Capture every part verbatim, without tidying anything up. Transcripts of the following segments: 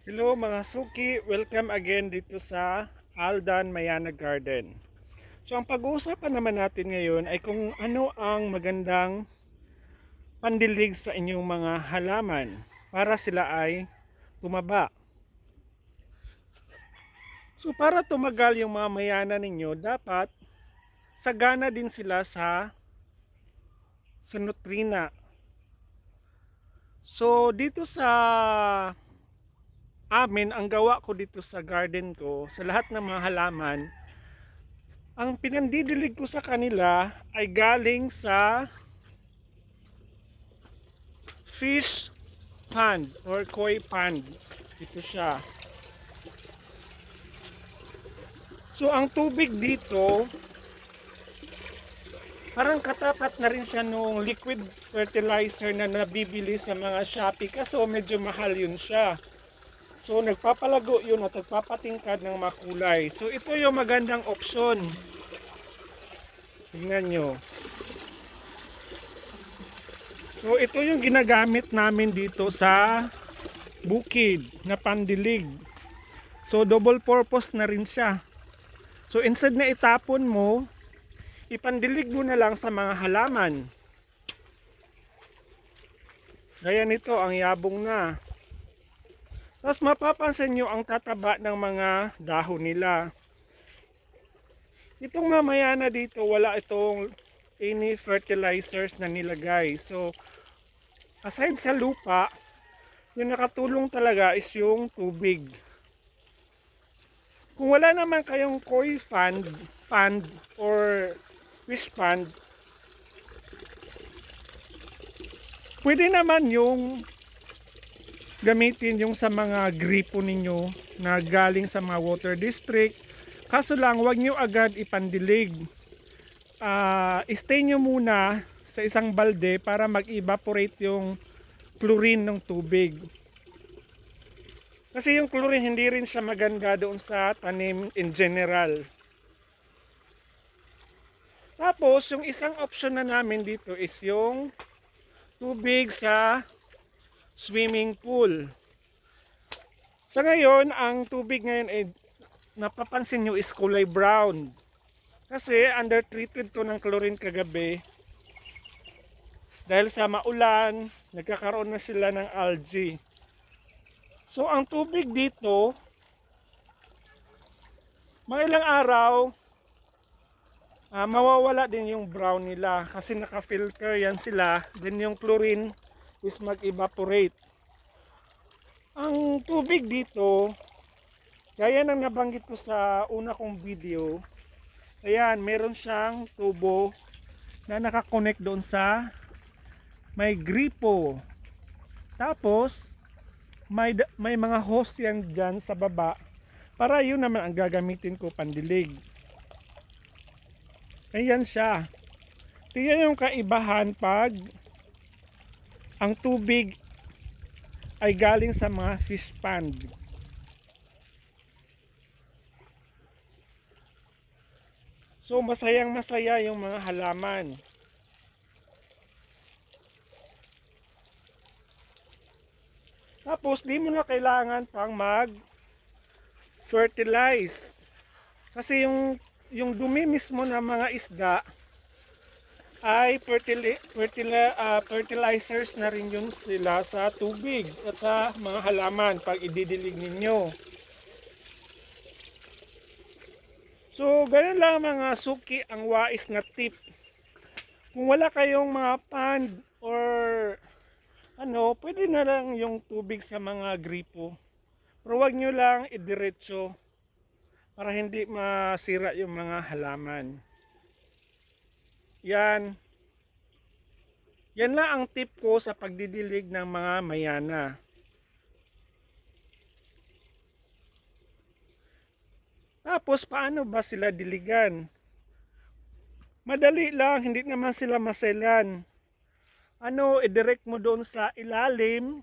Hello mga suki, welcome again dito sa Aldan Mayana Garden. So ang pag-uusapan naman natin ngayon ay kung ano ang magandang pandilig sa inyong mga halaman para sila ay tumaba. So para tumagal yung mga mayana ninyo, dapat sagana din sila sa sa nutrina. So dito sa amin, ang gawa ko dito sa garden ko, sa lahat ng mga halaman, ang pinandidilig ko sa kanila ay galing sa fish pond or koi pond. Ito siya. So ang tubig dito, parang katapat na rin siya nung liquid fertilizer na nabibili sa mga Shopee, kaso medyo mahal yun siya. So nagpapalago yun at nagpapatingkad ng makulay. So ito yung magandang option. Tingnan nyo. So ito yung ginagamit namin dito sa bukid na pandilig. So double purpose na rin siya. So instead na itapon mo, ipandilig mo na lang sa mga halaman. Gaya nito, ang yabong na. Tapos mapapansin nyo ang tataba ng mga dahon nila. Itong mamaya na dito, wala itong any fertilizers na nilagay. So, aside sa lupa, yung nakatulong talaga is yung tubig. Kung wala naman kayong koi pond, pond or fish pond, pwede naman yung gamitin yung sa mga gripo ninyo na galing sa mga water district. Kaso lang, wag nyo agad ipandilig. Uh, stay nyo muna sa isang balde para mag-evaporate yung chlorine ng tubig. Kasi yung chlorine hindi rin siya maganda doon sa tanim in general. Tapos, yung isang option na namin dito is yung tubig sa swimming pool. Sa ngayon, ang tubig ngayon ay napapansin nyo is kulay brown. Kasi under-treated to ng chlorine kagabi. Dahil sa maulan, nagkakaroon na sila ng algae. So ang tubig dito, mga ilang araw, uh, mawawala din yung brown nila. Kasi naka-filter yan sila. Then yung chlorine is mag-evaporate. Ang tubig dito, gaya ng nabanggit ko sa una kong video, ayan, meron siyang tubo na nakakonect doon sa may gripo. Tapos, may, may mga hose yan dyan sa baba para yun naman ang gagamitin ko pandilig. Ayan siya. Tingnan yung kaibahan pag ang tubig ay galing sa mga fish pond. So masayang masaya yung mga halaman. Tapos di mo na kailangan pang mag fertilize. Kasi yung yung dumi mismo ng mga isda ay fertili, fertili, uh, fertilizers na rin yun sila sa tubig at sa mga halaman pag ididilig ninyo. So ganun lang mga suki ang wais na tip. Kung wala kayong mga pond or ano, pwede na lang yung tubig sa mga gripo. Pero wag nyo lang idiretso para hindi masira yung mga halaman. Yan. Yan lang ang tip ko sa pagdidilig ng mga mayana. Tapos paano ba sila diligan? Madali lang, hindi naman sila maselan. Ano, i-direct mo doon sa ilalim,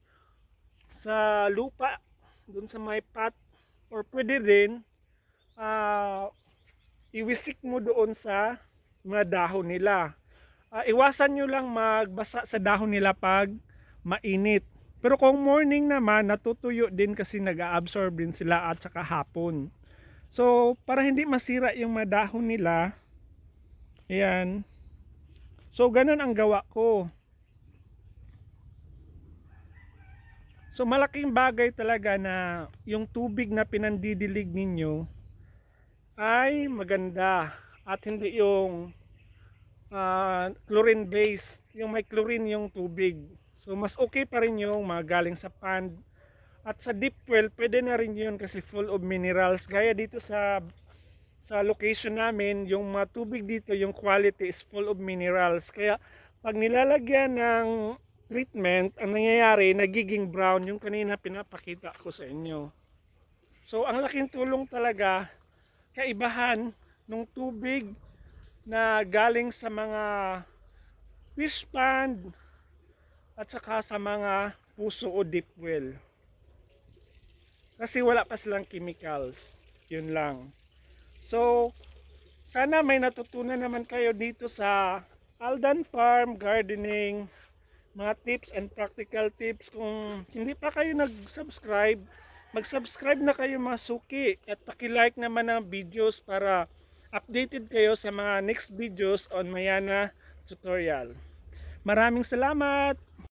sa lupa, doon sa may pot, or pwede rin, uh, iwisik mo doon sa mga dahon nila. Uh, iwasan nyo lang magbasa sa dahon nila pag mainit. Pero kung morning naman, natutuyo din kasi nag-a-absorb din sila at saka hapon. So, para hindi masira yung madahon nila, ayan. So, ganun ang gawa ko. So, malaking bagay talaga na yung tubig na pinandidilig ninyo ay maganda at hindi yung uh, chlorine base, yung may chlorine yung tubig. So mas okay pa rin yung mga galing sa pond. At sa deep well, pwede na rin yun kasi full of minerals. Gaya dito sa sa location namin, yung mga tubig dito, yung quality is full of minerals. Kaya pag nilalagyan ng treatment, ang nangyayari, nagiging brown yung kanina pinapakita ko sa inyo. So ang laking tulong talaga, kaibahan ng tubig na galing sa mga fish pond at saka sa mga puso o deep well. Kasi wala pa silang chemicals. Yun lang. So, sana may natutunan naman kayo dito sa Aldan Farm Gardening. Mga tips and practical tips. Kung hindi pa kayo nag-subscribe, mag-subscribe na kayo mga suki. At paki-like naman ang videos para updated kayo sa mga next videos on Mayana tutorial. Maraming salamat!